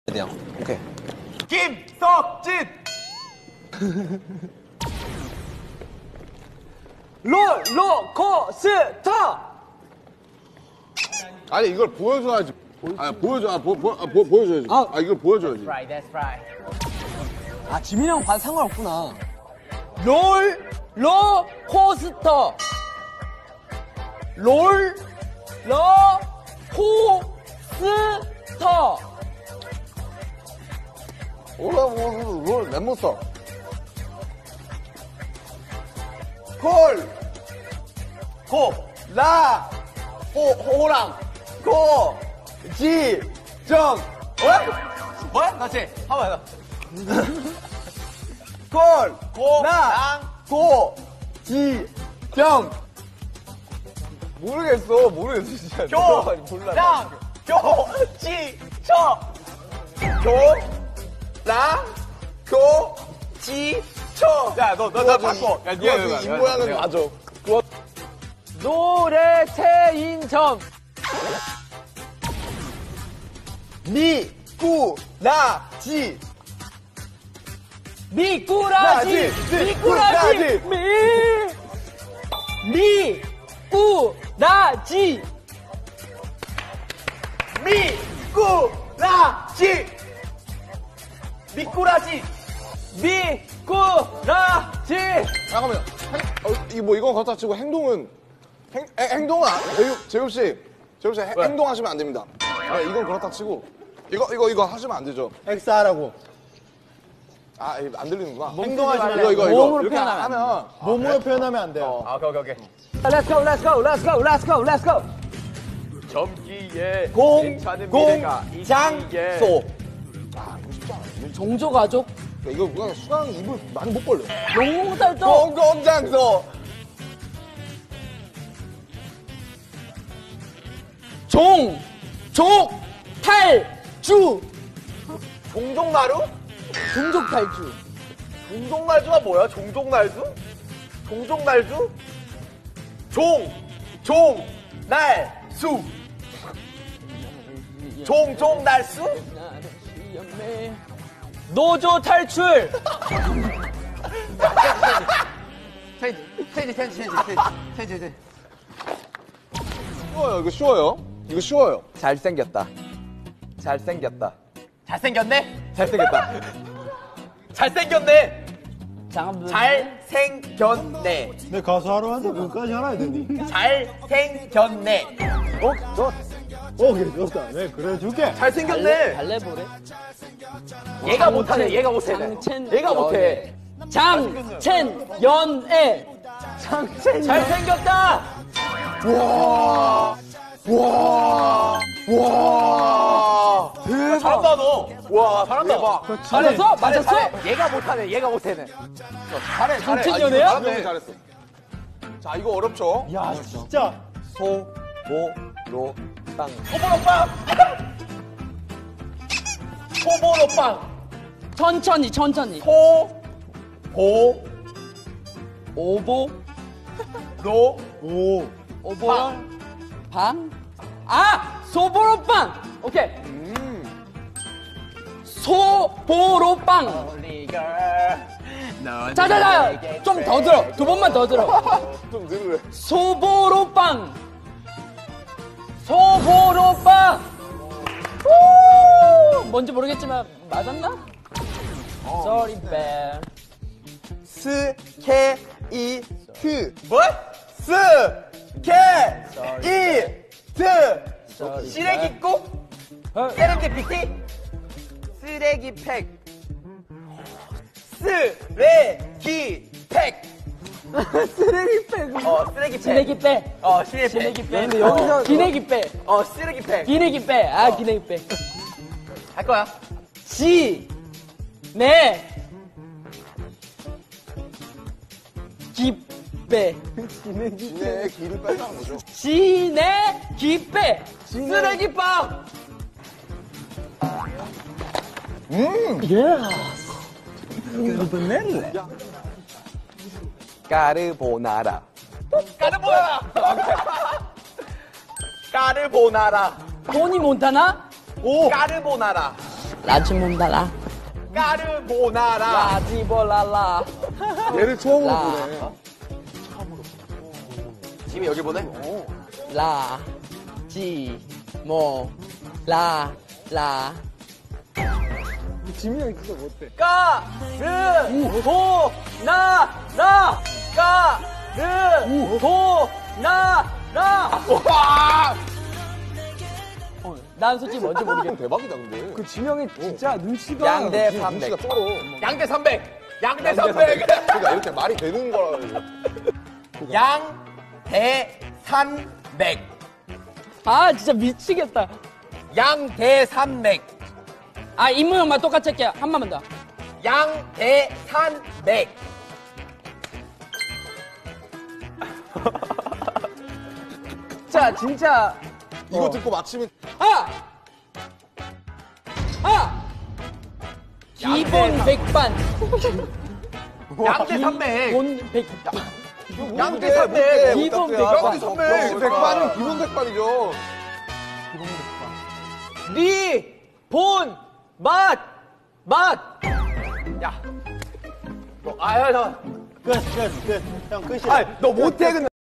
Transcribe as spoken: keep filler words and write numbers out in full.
돼요. 오케이. 김석진. 롤러코스터. 아니 이걸 보여줘야지. 아니 보여줘. 아, 보, 보, 아, 보, 보여줘야지. 아. 아 이걸 보여줘야지. Right, that's right. 아, 지민이랑 반 상관없구나. 롤러코스터. 롤러코스터. 몰라 뭘 멤버 써. 콜. 고, 라, 호, 호랑, 고, 지, 정. 뭐야? 뭐야? 다시. 한번 해봐. 콜, 고, 라, 고, 지, 정. 모르겠어. 모르겠어 진짜. 교, 랑, 교, 지, 정. 교, 랑, 교, 지, 정. 야, 너, 너, 나 바꿔. 야, 니가 이 모양은 맞아. 노래 체인점. 미꾸라지. 미꾸라지. 미꾸라지. 미. 미꾸라지. 미꾸라지. 미꾸라지. 미꾸라지. 잠깐만요. 행, 어, 이거 뭐 이건 그렇다 치고 행동은 행, 행, 행동은 안, 제육, 제육 씨, 제육 씨 행- 행동하시면 안 됩니다. 아, 이건 그렇다 치고 이거 이거 이거 하시면 안 되죠. 엑스하라고. 아, 이거 안 들리는구나. 행동하시면 이거 이거 이거 몸으로 이렇게 표현하면 하면 몸으로 표현하면 안 돼요. 아, 오케이, 오케이, 오케이. Let's go, let's go, let's go, let's go, let's go. 점기에 공, 괜찮은 공, 미래가 장소. 종조가족. 이거 그냥 수강 입을 많이 못 벌려. 용달도. 공공장소. 종, 족, 탈, 주. 종종나루? 종족 탈주. 종종날주가 뭐야? 종종날주? 종종날주? 종, 종, 날, 수. 종종날수? 노조 탈출. 체인지, 체인지, 체인지, 체인지, 체인지, 체인지. 쉬워요. 이거 쉬워요. 이거 쉬워요. 잘생겼다. 잘생겼다. 잘생겼네? 잘생겼다. 잘생겼네. 장갑. 잘생겼네. 내 가수 하러 왔는데 그거까지 알아야 되니? 잘생겼네. 어? 좋았다. 오케이, 좋다. 네, 그래 줄게. 잘생겼네. 발레보래. 얘가 못하네. 얘가 못해. 장첸. 얘가 못해. 장첸 연애. 장첸. 잘생겼다. 와, 와, 와. 대박. 잘한다 너. 와 잘한다. 대박. 잘했어? 맞았어? 잘해. 얘가 못하네. 얘가 못해네. 잘해. 잘해. 장첸 아, 연애야? 잘했네. 잘했어. 자, 이거 어렵죠? 야, 진짜. 소, 모, 로, 땅. 소보로빵. 소보로빵. 천천히, 천천히. 소, 보, 오보, 로, 오. 오보, 방. 아! 소보로빵! 오케이. 소보로빵. 자자자! 좀 더 들어. 두 번만 더 들어. 좀 느려. 소보로빵. 소보로빵. 후! 뭔지 모르겠지만 맞았나? Sorry, bad. 스케이트. 뭐? 스, 케, 이, 트. 쓰레기국? 세렌디피티? 쓰레기팩. 쓰레기팩. 쓰레기팩. 어, 쓰레기팩. 기내기빼. 어, 쓰레기팩. 기내기빼. 근데 여기서 기내기빼. 어, 쓰레기팩. 기내기빼. 아, 기내기빼. 할 거야. 지, 네, 기빼. 진의 길을 뺀다는 거죠. 지네, 기빼. 쓰레기빵. 음! 까르보나라. 까르보나라. 까르보나라. 토니 몬타나? 오. 까르보나라. 라지몬달라. 까르보나라. 라지볼랄라. 얘를 처음으로 라. 보네. 지금 여기 보내? 라. 지. 모. 라. 라. 지민이 형이 진짜 못해. 까르. 보. 나. 라. 까르. 보. 나. 라. 와! 어, 난 솔직히 뭔지 모르겠어. 대박이다 근데. 그 지명이 진짜 눈치가. 양대 눈치가 삼백. 쩔어. 양대 삼백. 양대 삼백. 그러니까 이렇게 말이 되는 거라. 양대산맥. 아, 진짜 미치겠다. 양대산맥. 아, 임무 형만 똑같이 할게요. 한 번만 더. 양대산맥. 자, 진짜. 이거 듣고 맞히면 아! 아! 기본 백반. 양대산맥. 기본 백. 양대산맥. 기본 야, 백반. 양대산맥. 역시 백반은 기본 백반이죠. 리, 본, 맛, 맛. 야. 너, 아, 야, 너. 끝, 끝, 끝. 형 끝이야. 아, 너 못해, 근데.